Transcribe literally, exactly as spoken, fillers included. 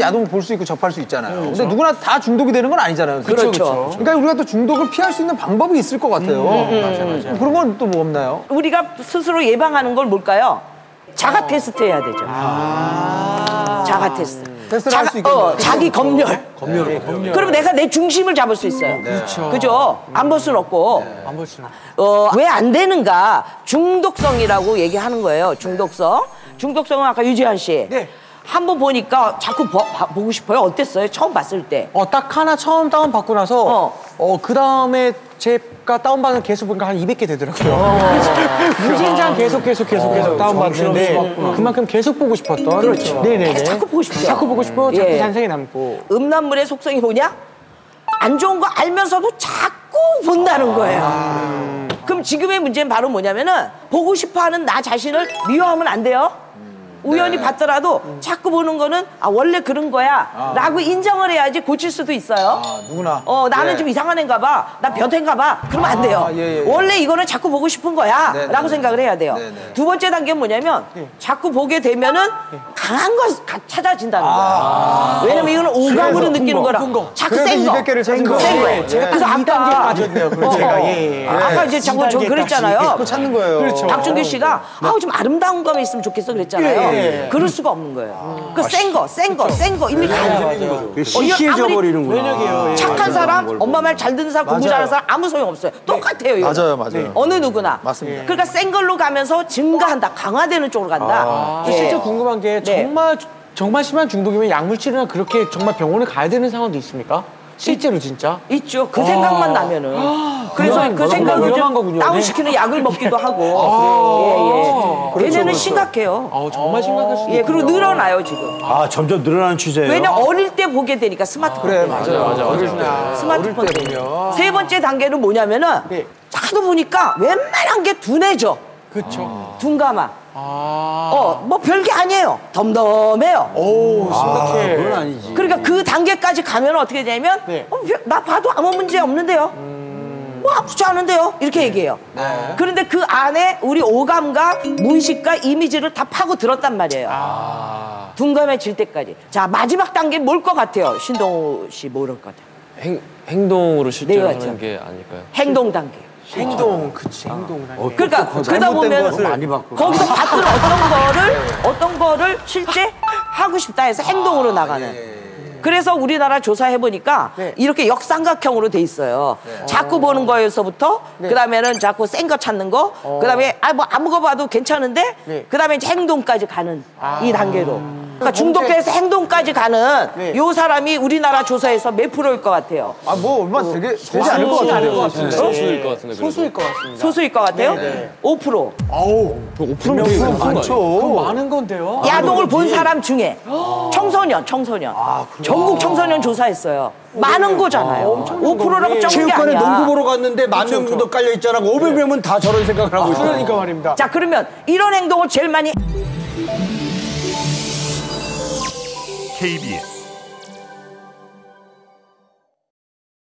야동을 볼 수 있고 접할 수 있잖아요. 음, 근데 누구나 다 중독이 되는 건 아니잖아요. 그렇죠. 그렇죠. 그러니까 우리가 또 중독을 피할 수 있는 방법이 있을 것 같아요. 음, 음, 맞아, 맞아. 그런 건 또 뭐 없나요? 우리가 스스로 예방하는 건 뭘까요? 자가 테스트 해야 되죠. 아 자가 테스트. 테스트를 할 수 있겠네요. 어, 자기 검열. 검열, 네, 검열. 그럼 내가 내 중심을 잡을 수 있어요. 네. 그렇죠. 그죠? 안 볼 수는 없고. 네. 안 볼 수는 어, 왜 안 되는가? 중독성이라고 얘기하는 거예요. 중독성. 중독성은 아까 유지한 씨. 네. 한번 보니까 자꾸 보, 봐, 보고 싶어요. 어땠어요? 처음 봤을 때. 어, 딱 하나 처음 다운받고 나서 어, 어 그 다음에 제가 다운받은 개수 보니까 한 이백 개 되더라고요. 어. 무진장 계속 계속 계속 어, 계속 다운받는데 음. 그만큼 계속 보고 싶었던. 그렇죠. 네네네. 자꾸 보고 싶죠. 자꾸 보고 싶고 자꾸 예. 잔상이 남고. 음란물의 속성이 뭐냐? 안 좋은 거 알면서도 자꾸 본다는 거예요. 아. 그럼 지금의 문제는 바로 뭐냐면은 보고 싶어하는 나 자신을 미워하면 안 돼요. 우연히 네. 봤더라도 음. 자꾸 보는 거는 아 원래 그런 거야 아. 라고 인정을 해야지 고칠 수도 있어요. 아, 누구나. 어 나는 예. 좀 이상한 애인가 봐. 나 변태인가 봐. 그러면 안 돼요. 아, 예, 예, 예. 원래 이거는 자꾸 보고 싶은 거야 네, 라고 네, 생각을 해야 돼요. 네, 네. 두 번째 단계는 뭐냐면 네. 자꾸 보게 되면은 네. 강한 걸 찾아진다는 거야. 아. 왜냐면 이거는 오감으로 느끼는 거라. 자꾸 센 거. 이백 개를 찾은 거. 센 거. 예. 그래서 아까 빠졌네요. 그래서 어, 제가 어. 예, 예. 아까 이제 자꾸 저 그랬잖아요. 또 찾는 거예요. 그렇죠. 박준규 씨가 아우 좀 아름다운 감이 있으면 좋겠어 그랬잖아요. 예, 예. 그럴 수가 없는 거예요. 그 센 거, 센 거, 센 거 이미 다 있어요. 시시해져 버리는구나. 면역이에요. 착한 사람, 엄마 말 잘 듣는 사람, 공부 잘하는 사람 아무 소용 없어요. 똑같아요. 이거. 맞아요, 맞아요. 어느 누구나. 맞습니다. 그러니까 센 걸로 가면서 증가한다, 강화되는 쪽으로 간다. 아, 예. 실제 궁금한 게 네. 정말 정말 심한 중독이면 약물 치료나 그렇게 정말 병원에 가야 되는 상황도 있습니까? 실제로 진짜? 있죠. 그 생각만 나면은. 그래서 위험한 그 거구나. 생각을 위험한 좀 거군요. 다운시키는 약을 먹기도 하고. 아, 예, 예. 그렇죠, 걔네는 그렇죠. 심각해요. 아, 정말 심각할 수도 예, 그리고 있군요. 늘어나요 지금. 아, 점점 늘어나는 추세예요. 왜냐 어릴 때 보게 되니까 스마트폰 그래, 때문에. 맞아요. 맞아, 맞아. 스마트폰 어릴 때 때문에. 보면. 세 번째 단계는 뭐냐면은 네. 하도 보니까 웬만한 게 둔해져. 그렇죠. 둔감함. 아. 어, 뭐 별게 아니에요. 덤덤해요. 오, 심각해. 그건 아니지. 그러니까 그 단계까지 가면 어떻게 되냐면 네. 어, 나 봐도 아무 문제 없는데요. 음... 뭐 아프지 않은데요. 이렇게 얘기해요. 네. 그런데 그 안에 우리 오감과 무의식과 이미지를 다 파고 들었단 말이에요. 아. 둔감해질 때까지. 자, 마지막 단계 뭘 것 같아요? 신동우 씨 모를 것 같아요. 행, 행동으로 실제로 네, 하는 맞죠. 게 아닐까요? 행동 단계. 행동, 그치, 행동을 하는 게. 그러니까 그러다 보면 것을 많이 봤구나. 거기서 봤던 어떤 거를 어떤 거를 실제 하고 싶다 해서 행동으로 나가는. 그래서 우리나라 조사해 보니까 네. 이렇게 역삼각형으로 돼 있어요. 네. 자꾸 보는 거에서부터 네. 그다음에는 자꾸 센 거 찾는 거, 어. 그다음에 아 뭐 아무 거 봐도 괜찮은데 네. 그다음에 이제 행동까지 가는 아. 이 단계로. 그러니까 중독돼서 행동까지 가는 네. 요 사람이 우리나라 조사에서 몇 프로일 것 같아요? 아, 뭐 얼마 되게 되지 않을 것 같은데요. 같은데. 소수일 것 같은데, 그래도. 소수일 것 같습니다. 소수일 것 같아요? 네. 오 퍼센트. 아우, 오 퍼센트 되게 많은 거 아니에요? 많죠. 많은 건데요? 야동을 본 사람 중에 청소년, 청소년. 전국 청소년 조사했어요. 많은 거잖아요. 오 퍼센트라고 적은 게 체육관에 아니야. 농구 보러 갔는데 만 명 정도 깔려 있잖아. 오백 명은 다 저런 생각을 하고 있어. 그러니까 말입니다. 자, 그러면 이런 행동을 제일 많이 케이비에스